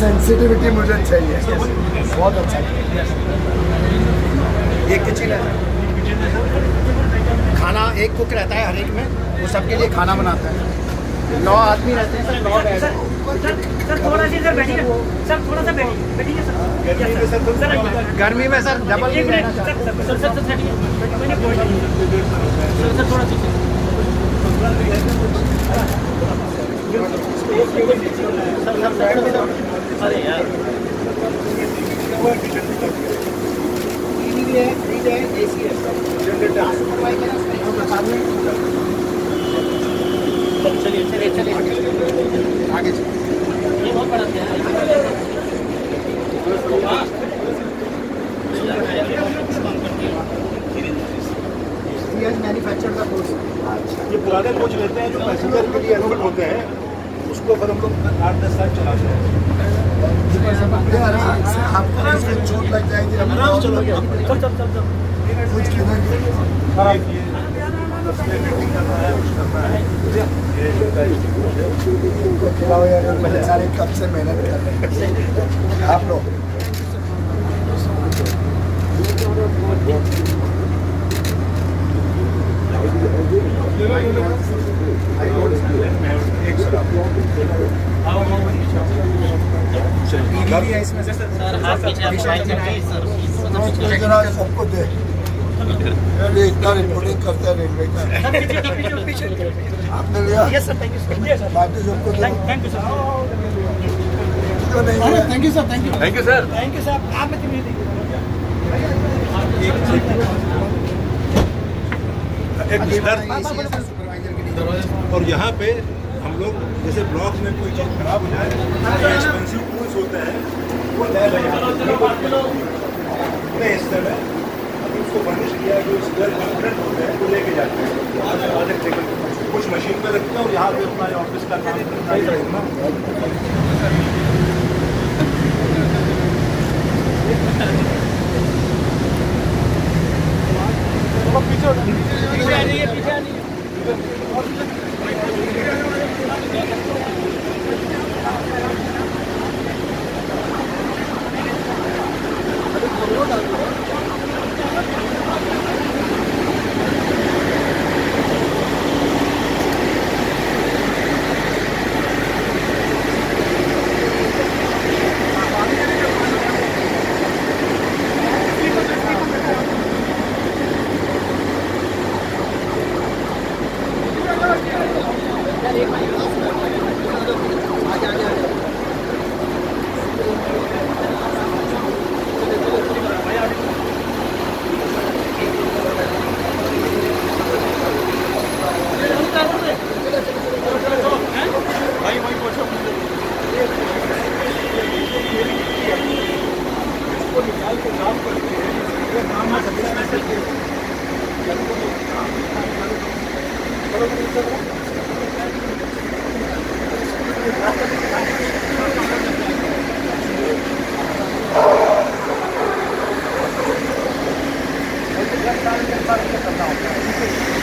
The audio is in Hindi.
सेंसिटिविटी मुझे चाहिए, बहुत अच्छा। ये किचन है, खाना एक कुक रहता है हर एक में, वो सबके लिए खाना बनाता है। 9 आदमी रहते हैं सर, 9 सर थोड़ा सा इधर बैठिए सर, थोड़ा सा बैठिए सर। गर्मी में सर डबल नहीं रहना चाहते सर, थोड़ा सा अरे यार टीवी है, फ्रिज है, एसी है सर, जनरेटर चलिए आगे चलिए। ये बहुत बड़ा है, मैन्युफैक्चर का कोच। ये पुराने कोच रहते हैं जो पैसेंजर के लिए एलोकेट होते हैं, उसको फिर हम लोग 8-10 साल चलाते हैं। आपको चोट लग जाएगी, कुछ बेचारे कब से मेहनत कर रहे हैं आप लोग। इसमें सर सबको दे, इतना रिपोर्टिंग करते हैं रेलवे का। आपने लिया बाकी सबको दे। Thank you sir, thank you sir, thank you sir, thank you sir. आप में और यहाँ पे हम लोग जैसे ब्लॉक में कोई चीज़ खराब हो जाए, एक्सपेंसिव टूल्स होते हैं वो ले रहे हैं इस तरह। अभी उसको फर्निश किया जो स्क्वायर कॉन्क्रीट होते हैं वो लेके जाते हैं कुछ मशीन पे रखते हैं और यहाँ पे अपना ऑफिस का काम करना ही रहेगा। पीछे आ जाइए, पीछे आ जाइए। करना होता है।